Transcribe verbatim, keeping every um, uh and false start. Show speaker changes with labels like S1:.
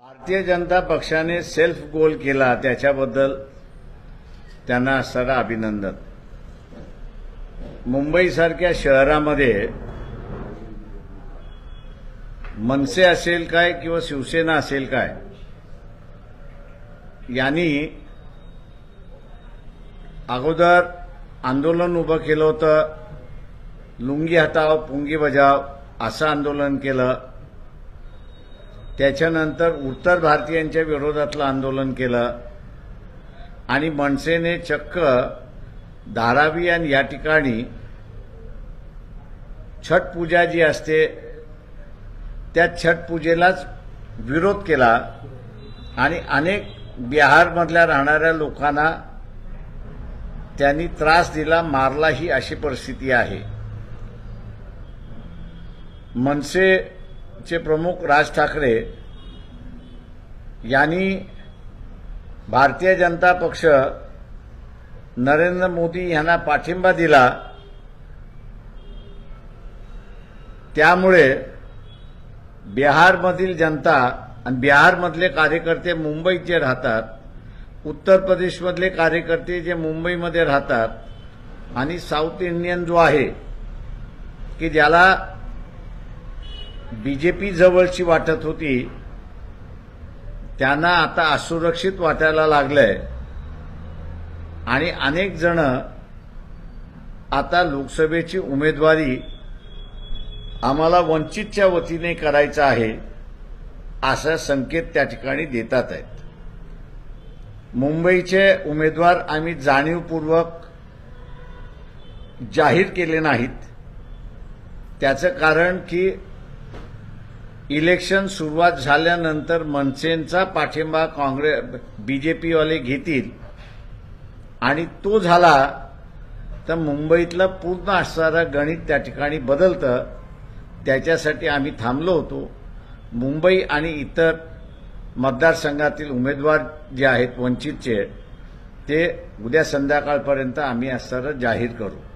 S1: भारतीय जनता पक्षाने self goal केला त्याच्याबद्दल त्यांना असणारं अभिनंदन। मुंबईसारख्या शहरामध्ये मनसे असेल काय किंवा शिवसेना असेल काय यांनी अगोदर आंदोलन उभं केलं होतं, लुंगी हटाव पुंगी बजाव असं आंदोलन केलं। त्याच्यानंतर उत्तर भारतीयांच्या विरोधातलं आंदोलन केलं आणि मनसेने चक्क धारावी आणि या ठिकाणी छठ पूजा जी असते त्या छठ पूजेलाच विरोध केला आणि अनेक बिहारमधल्या राहणाऱ्या लोकांना त्यांनी त्रास दिला, मारला, ही अशी परिस्थिती आहे। मनसेचे प्रमुख राज ठाकरे यांनी भारतीय जनता पक्ष नरेंद्र मोदी यांना पाठिंबा दिला, त्यामुळे बिहारमधील जनता आणि बिहारमधले कार्यकर्ते मुंबईत जे राहतात, उत्तर प्रदेशमधले कार्यकर्ते जे मुंबईमध्ये राहतात आणि साऊथ इंडियन जो आहे की ज्याला बीजेपी जवळची वाटत होती त्यांना आता असुरक्षित वाटायला लागलंय आणि अनेक जण आता लोकसभेची उमेदवारी आम्हाला वंचितच्या वतीने करायचा आहे असा संकेत त्या ठिकाणी देतात आहेत। मुंबईचे उमेदवार आम्ही जाणीवपूर्वक जाहीर केले नाहीत, त्याचं कारण की इलेक्शन सुरुवात झाल्यानंतर मनसेचा पाठिंबा काँग्रेस बीजेपीवाले घेतील आणि तो झाला तर मुंबईतलं पूर्ण असणारं गणित त्या ठिकाणी बदलतं। त्याच्यासाठी आम्ही थांबलो होतो। मुंबई आणि इतर मतदारसंघातील उमेदवार जे आहेत वंचितचे ते उद्या संध्याकाळपर्यंत आम्ही असणारं जाहीर करू।